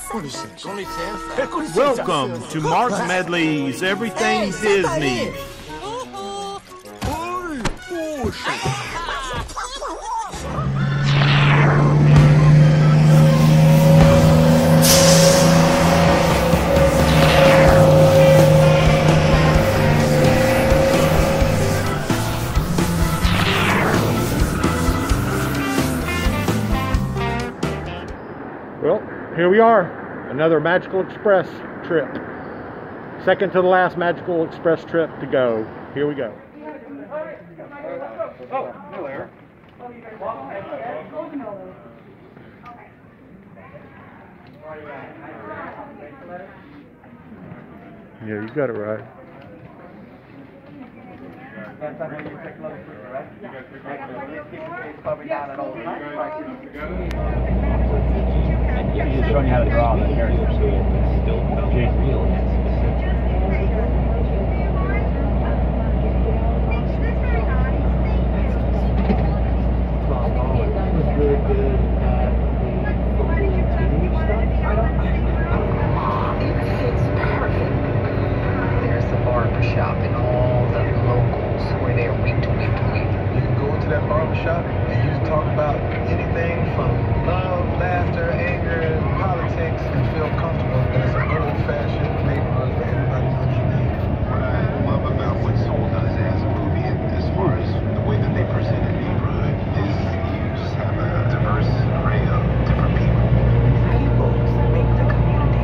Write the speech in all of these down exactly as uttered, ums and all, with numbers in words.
Com licença. Com licença. É, com licença. Welcome to Mark Medley's Everything Ei, senta Disney. aí. Oi, puxa. Well, here we are, another Magical Express trip. Second to the last Magical Express trip to go. Here we go. Oh, hello there. Yeah, you got it right. He's showing you how to draw the character so it's still real and It's perfect. There's the barbershop and all the locals were there week to week to week. You can go into that barbershop and you can talk about anything from love, laughter, anger, politics, and feel comfortable. It's a good old-fashioned neighborhood where everybody knows your name. What I love about what Soul does as a movie, as far as the way that they present a neighborhood, is you just have a diverse array of different people. Rainbows make the community.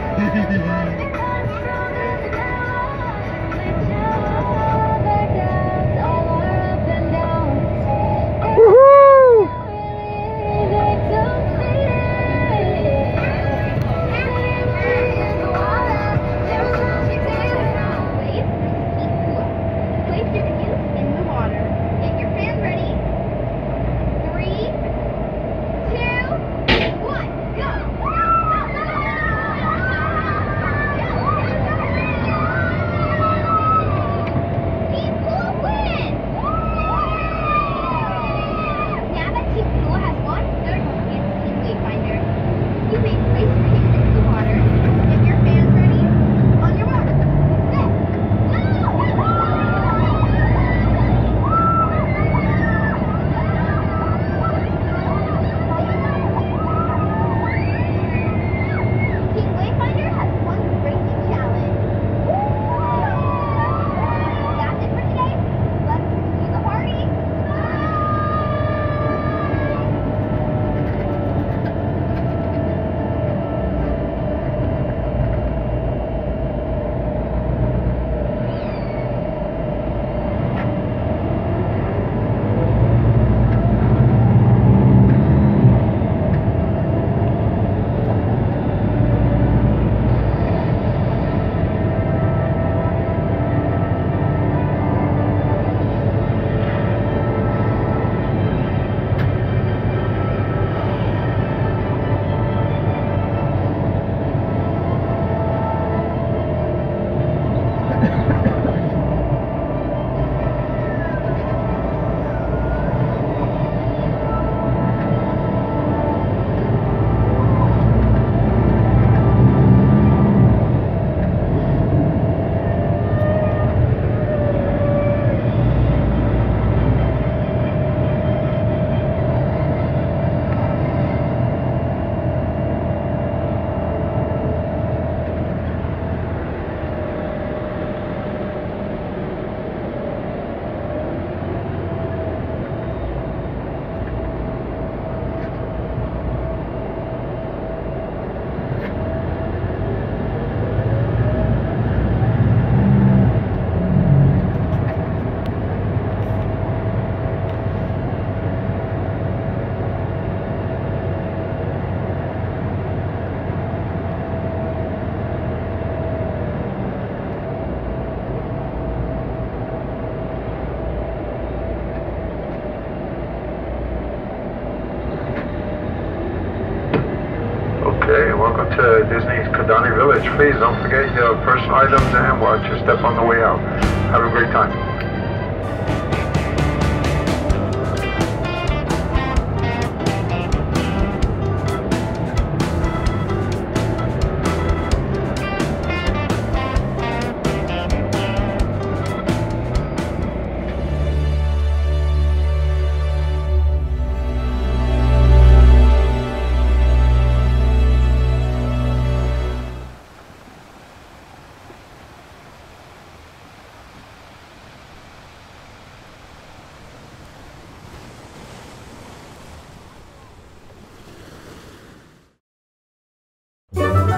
Okay, welcome to Disney's Kidani Village. Please don't forget your personal items and watch your step on the way out. Have a great time.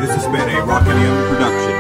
This has been a Rock M production.